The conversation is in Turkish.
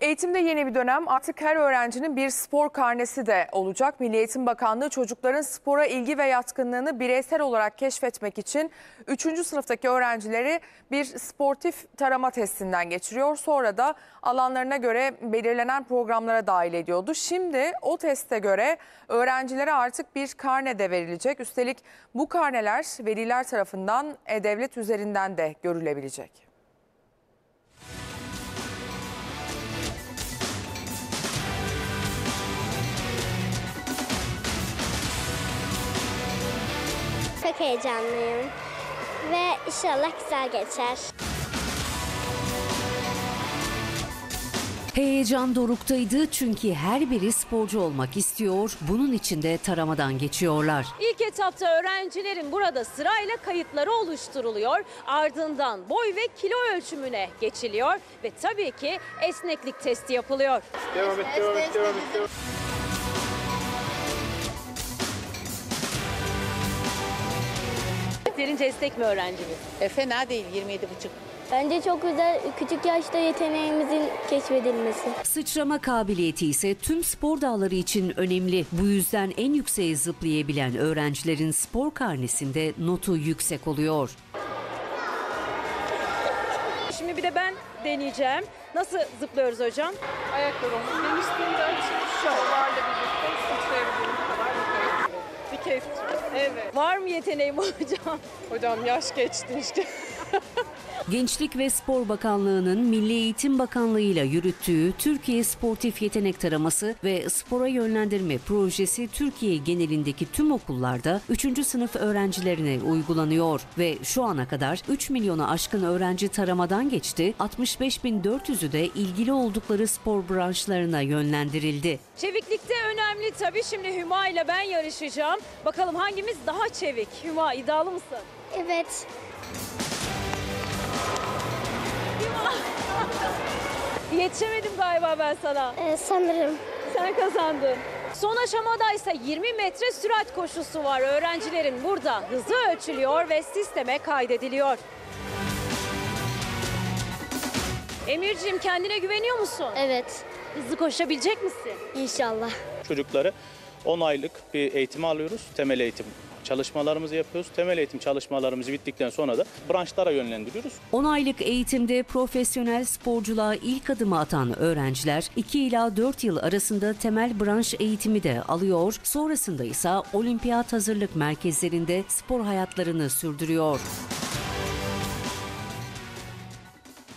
Eğitimde yeni bir dönem, artık her öğrencinin bir spor karnesi de olacak. Milli Eğitim Bakanlığı çocukların spora ilgi ve yatkınlığını bireysel olarak keşfetmek için 3. sınıftaki öğrencileri bir sportif tarama testinden geçiriyor. Sonra da alanlarına göre belirlenen programlara dahil ediyordu. Şimdi o teste göre öğrencilere artık bir karne de verilecek. Üstelik bu karneler veliler tarafından e-devlet üzerinden de görülebilecek. Çok heyecanlıyım ve inşallah güzel geçer. Heyecan doruktaydı çünkü her biri sporcu olmak istiyor. Bunun için de taramadan geçiyorlar. İlk etapta öğrencilerin burada sırayla kayıtları oluşturuluyor. Ardından boy ve kilo ölçümüne geçiliyor ve tabii ki esneklik testi yapılıyor. Devam et. Yeterince esnek mi öğrencimiz? Fena değil, 27,5. Bence çok güzel, küçük yaşta yeteneğimizin keşfedilmesi. Sıçrama kabiliyeti ise tüm spor dalları için önemli. Bu yüzden en yükseğe zıplayabilen öğrencilerin spor karnesinde notu yüksek oluyor. Şimdi bir de ben deneyeceğim. Nasıl zıplıyoruz hocam? Ayaklarımız genişliğinde açık şovlarla birlikte sıçrayabildiğimiz kadar yukarı. Bir kez evet. Var mı yeteneğim hocam? Hocam yaş geçti işte. Gençlik ve Spor Bakanlığı'nın Milli Eğitim Bakanlığı ile yürüttüğü Türkiye Sportif Yetenek Taraması ve Spora Yönlendirme Projesi Türkiye genelindeki tüm okullarda 3. sınıf öğrencilerine uygulanıyor ve şu ana kadar 3 milyonu aşkın öğrenci taramadan geçti, 65.400'ü de ilgili oldukları spor branşlarına yönlendirildi. Çeviklikte önemli tabii. Şimdi Hüma ile ben yarışacağım. Bakalım hangimiz daha çevik? Hüma, iddialı mısın? Evet. Yetişemedim galiba ben sana. Sanırım. Sen kazandın. Son aşamada ise 20 metre sürat koşusu var. Öğrencilerin burada hızı ölçülüyor ve sisteme kaydediliyor. Emirciğim, kendine güveniyor musun? Evet. Hızlı koşabilecek misin? İnşallah. Çocukları 10 aylık bir eğitim alıyoruz. Temel eğitim çalışmalarımızı yapıyoruz. Temel eğitim çalışmalarımız bittikten sonra da branşlara yönlendiriyoruz. 10 aylık eğitimde profesyonel sporculuğa ilk adımı atan öğrenciler 2 ila 4 yıl arasında temel branş eğitimi de alıyor. Sonrasında ise olimpiyat hazırlık merkezlerinde spor hayatlarını sürdürüyor.